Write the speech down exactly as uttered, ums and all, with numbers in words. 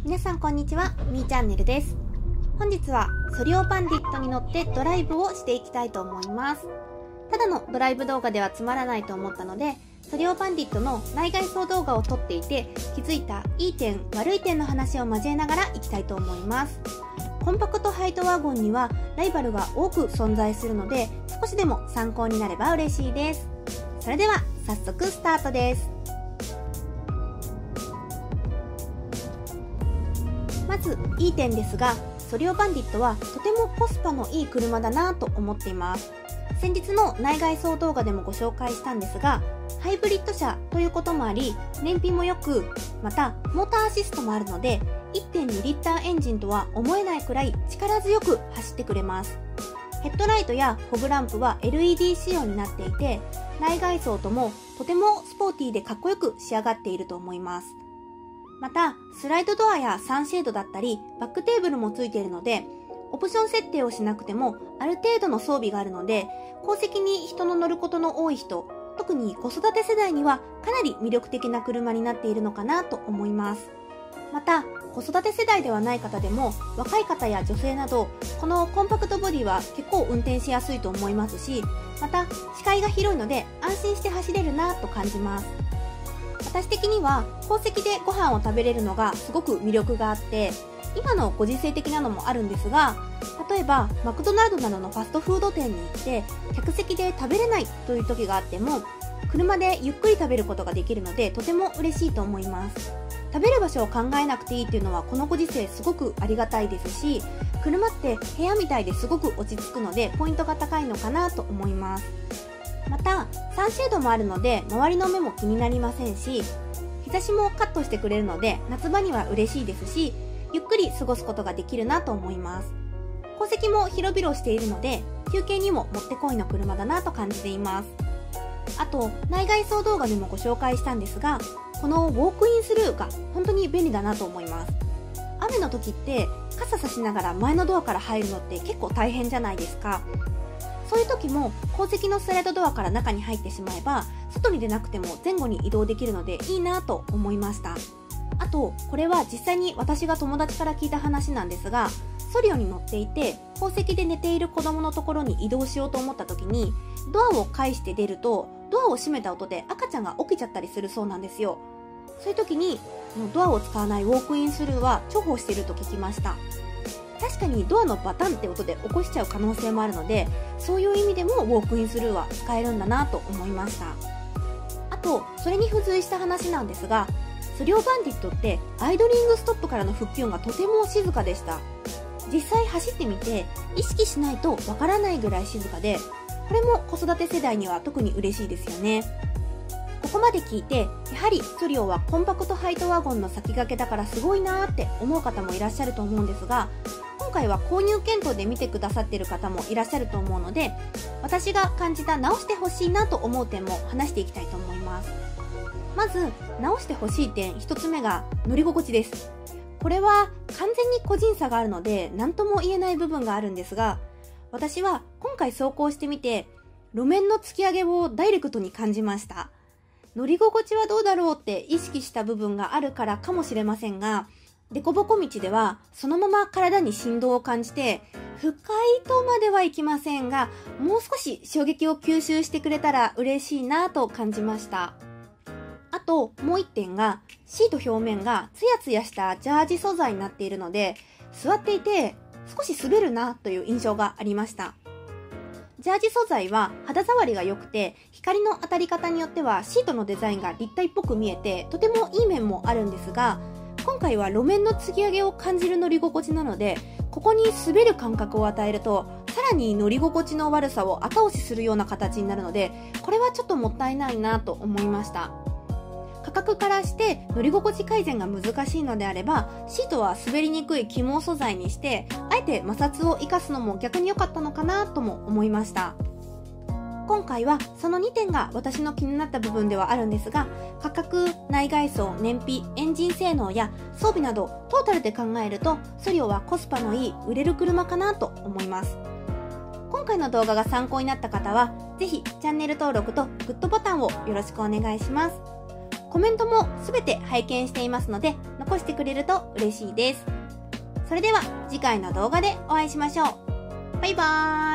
皆さんこんにちは、みーチャンネルです。本日はソリオバンディットに乗ってドライブをしていきたいと思います。ただのドライブ動画ではつまらないと思ったので、ソリオバンディットの内外装動画を撮っていて気づいたいい点悪い点の話を交えながらいきたいと思います。コンパクトハイトワゴンにはライバルが多く存在するので、少しでも参考になれば嬉しいです。それでは早速スタートです。まずいい点ですが、ソリオバンディットはとてもコスパのいい車だなと思っています。先日の内外装動画でもご紹介したんですが、ハイブリッド車ということもあり燃費も良く、またモーターアシストもあるので いってんに リッターエンジンとは思えないくらい力強く走ってくれます。ヘッドライトやフォグランプは エルイーディー 仕様になっていて、内外装ともとてもスポーティーでかっこよく仕上がっていると思います。またスライドドアやサンシェードだったりバックテーブルもついているので、オプション設定をしなくてもある程度の装備があるので、後席に人の乗ることの多い人、特に子育て世代にはかなり魅力的な車になっているのかなと思います。また子育て世代ではない方でも若い方や女性など、このコンパクトボディは結構運転しやすいと思いますし、また視界が広いので安心して走れるなと感じます。私的には後席でご飯を食べれるのがすごく魅力があって、今のご時世的なのもあるんですが、例えばマクドナルドなどのファストフード店に行って客席で食べれないという時があっても、車でゆっくり食べることができるのでとても嬉しいと思います。食べる場所を考えなくていいっていうのはこのご時世すごくありがたいですし、車って部屋みたいですごく落ち着くのでポイントが高いのかなと思います。またサンシェードもあるので周りの目も気になりませんし、日差しもカットしてくれるので夏場には嬉しいですし、ゆっくり過ごすことができるなと思います。後席も広々しているので休憩にももってこいの車だなと感じています。あと内外装動画でもご紹介したんですが、このウォークインスルーが本当に便利だなと思います。雨の時って傘差しながら前のドアから入るのって結構大変じゃないですか。そういう時も後席のスライドドアから中に入ってしまえば外に出なくても前後に移動できるのでいいなと思いました。あとこれは実際に私が友達から聞いた話なんですが、ソリオに乗っていて後席で寝ている子供のところに移動しようと思った時にドアを返して出るとドアを閉めた音で赤ちゃんが起きちゃったりするそうなんですよ。そういう時にドアを使わないウォークインスルーは重宝していると聞きました。確かにドアのバタンって音で起こしちゃう可能性もあるので、そういう意味でもウォークインスルーは使えるんだなと思いました。あとそれに付随した話なんですが、ソリオバンディットってアイドリングストップからの復旧音がとても静かでした。実際走ってみて意識しないとわからないぐらい静かで、これも子育て世代には特に嬉しいですよね。ここまで聞いてやはりソリオはコンパクトハイトワゴンの先駆けだからすごいなーって思う方もいらっしゃると思うんですが、今回は購入検討で見てくださっている方もいらっしゃると思うので、私が感じた直してほしいなと思う点も話していきたいと思います。まず直してほしい点ひとつめが乗り心地です。これは完全に個人差があるので何とも言えない部分があるんですが、私は今回走行してみて路面の突き上げをダイレクトに感じました。乗り心地はどうだろうって意識した部分があるからかもしれませんが、凸凹道ではそのまま体に振動を感じて、深いとまではいきませんがもう少し衝撃を吸収してくれたら嬉しいなと感じました。あともう一点がシート表面がツヤツヤしたジャージ素材になっているので、座っていて少し滑るなという印象がありました。ジャージ素材は肌触りが良くて、光の当たり方によってはシートのデザインが立体っぽく見えてとてもいい面もあるんですが、今回は路面の突き上げを感じる乗り心地なので、ここに滑る感覚を与えるとさらに乗り心地の悪さを後押しするような形になるので、これはちょっともったいないなと思いました。価格からして乗り心地改善が難しいのであれば、シートは滑りにくい起毛素材にしてあえて摩擦を生かすのも逆に良かったのかなとも思いました。今回はそのにてんが私の気になった部分ではあるんですが、価格、内外装、燃費、エンジン性能や装備などトータルで考えるとソリオはコスパのいい売れる車かなと思います。今回の動画が参考になった方はぜひチャンネル登録とグッドボタンをよろしくお願いします。 コメントもすべて拝見していますので、残してくれると嬉しいです。それでは次回の動画でお会いしましょう。バイバーイ。